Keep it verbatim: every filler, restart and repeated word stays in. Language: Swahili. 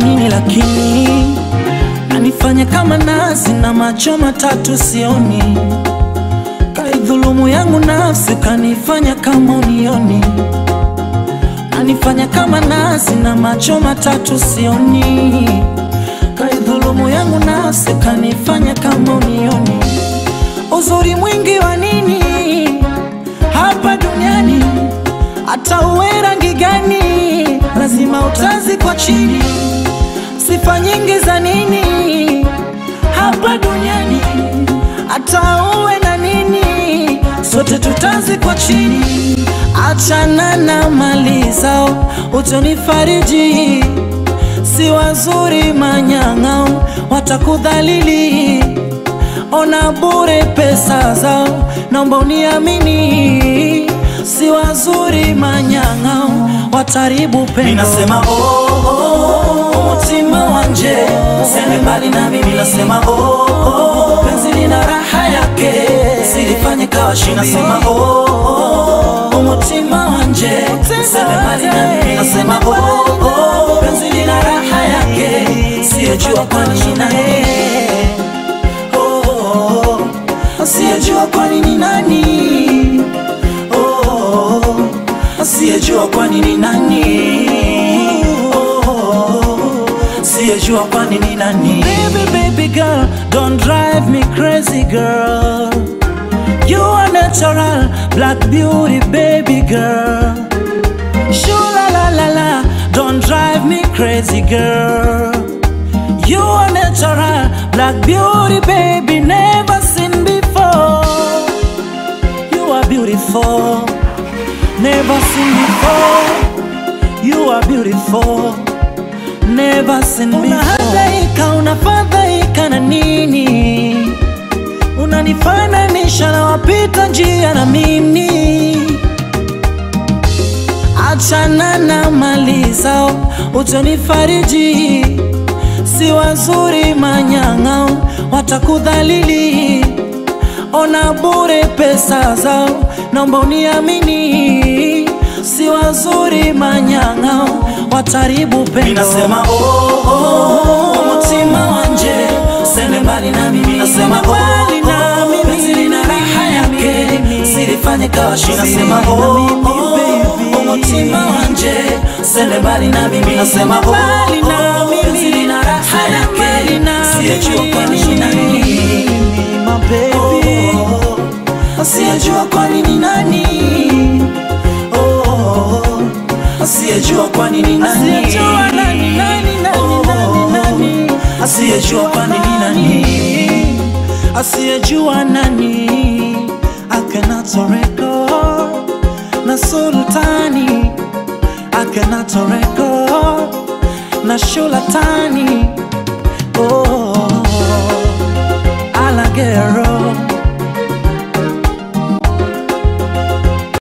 nini lakini nanifanya kama nazi na macho matatu sioni. Kaidhulumu yangu nafsi kanifanya kama unioni. Nanifanya kama nazi na macho matatu sioni. Kaidhulumu yangu nafsi kanifanya kama unioni. Uzuri mwingi wa nini hapa duniani? Hata uwe rangi gani lazima utazi kwa chini. Sifa nyingi za nini hapa duniani? Hata uwe na nini sote tutazi kwa chini. Achana na mali zao utonifariji. Si wazuri manyang'ao watakudhalili. Ona bure pesa zao naomba uniamini. Si wazuri manyang'ao wataribu pendo. Minasema oh oh mutima wanje sende mbali na mimi. Minasema oh oh penzi lina raha yake silifanye kawa shida. Minasema oh oh mutima wanje sende mbali na mimi. Minasema oh oh penzi lina raha yake siyejua kwani ni nani. Oh oh siyejua kwani ni nani. Siyejua kwani ni nani. Oh, siyejua kwani ni nani. Baby, baby girl, don't drive me crazy girl. You are natural, black beauty baby girl. Shoo la la la la, don't drive me crazy girl. You are natural, black beauty baby, never seen before. You are beautiful, never seen before. You are beautiful, never seen before. Unahadaika, unafadhaika na nini? Unanifananisha na wapita njia na mimi. Achana na mali zao utonifariji. Si wazuri manyang'ao watakudhalili. Ona bure pesa zao naomba uniamini. Si wazuri manyang'ao wataribu pendo. Minasema oh oh mutima wanje sende mbali na mimi. Minasema oh oh penzi lina raha yake silifanye kawa shida. Minasema oh oh mutima wanje sende mbali na mimi. Minasema oh oh penzi lina raha yake siyejua kwani ni nani. My baby, siyejua kwani ni nani. Oh, siyejua kwani ni nani. Siyejua nani nani nani nani. Siyejua kwani ni nani. Siyejua nani. Akhenaton record na Sultani. Akhenaton record na Shulatani. Oh, Alagero.